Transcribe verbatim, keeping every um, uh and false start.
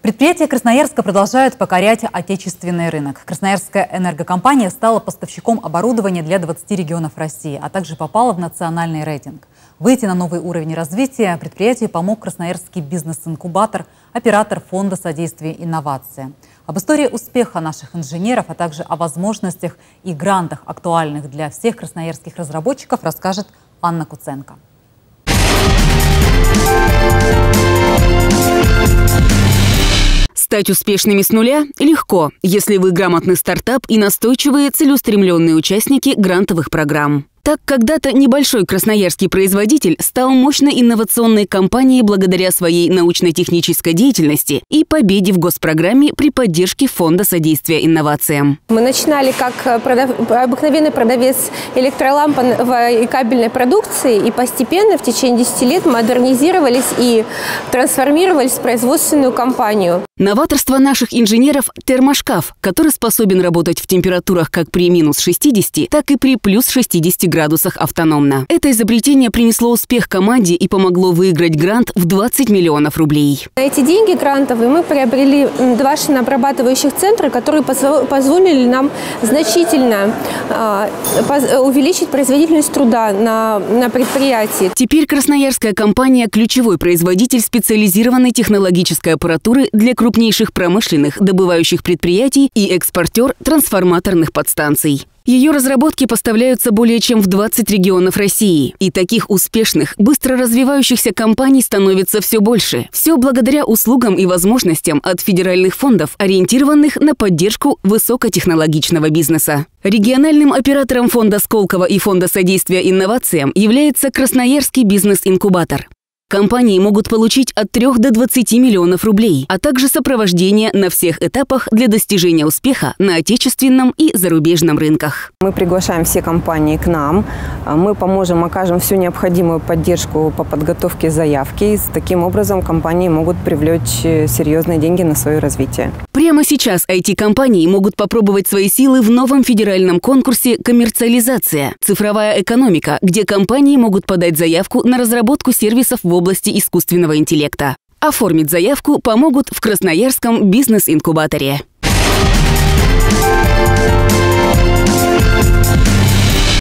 Предприятия Красноярска продолжают покорять отечественный рынок. Красноярская энергокомпания стала поставщиком оборудования для двадцати регионов России, а также попала в национальный рейтинг. Выйти на новый уровень развития предприятию помог Красноярский бизнес-инкубатор, оператор Фонда содействия инновациям. Об истории успеха наших инженеров, а также о возможностях и грантах, актуальных для всех красноярских разработчиков, расскажет Анна Куценко. Стать успешными с нуля легко, если вы грамотный стартап и настойчивые целеустремленные участники грантовых программ. Так, когда-то небольшой красноярский производитель стал мощной инновационной компанией благодаря своей научно-технической деятельности и победе в госпрограмме при поддержке Фонда содействия инновациям. Мы начинали как продав... обыкновенный продавец электроламп и кабельной продукции, и постепенно в течение десяти лет модернизировались и трансформировались в производственную компанию. Новаторство наших инженеров – термошкаф, который способен работать в температурах как при минус шестидесяти, так и при плюс шестидесяти градусах автономно. Это изобретение принесло успех команде и помогло выиграть грант в двадцать миллионов рублей. На эти деньги грантовые мы приобрели два шинообрабатывающих центра, которые позволили нам значительно э, увеличить производительность труда на, на предприятии. Теперь красноярская компания – ключевой производитель специализированной технологической аппаратуры для крупнейших промышленных добывающих предприятий и экспортер трансформаторных подстанций. Ее разработки поставляются более чем в двадцать регионов России. И таких успешных, быстро развивающихся компаний становится все больше. Все благодаря услугам и возможностям от федеральных фондов, ориентированных на поддержку высокотехнологичного бизнеса. Региональным оператором фонда Сколково и Фонда содействия инновациям является Красноярский бизнес-инкубатор. Компании могут получить от трёх до двадцати миллионов рублей, а также сопровождение на всех этапах для достижения успеха на отечественном и зарубежном рынках. Мы приглашаем все компании к нам, мы поможем, окажем всю необходимую поддержку по подготовке заявки. И таким образом компании могут привлечь серьезные деньги на свое развитие. Прямо сейчас ай ти-компании могут попробовать свои силы в новом федеральном конкурсе «Коммерциализация. Цифровая экономика», где компании могут подать заявку на разработку сервисов в области искусственного интеллекта. Оформить заявку помогут в Красноярском бизнес-инкубаторе.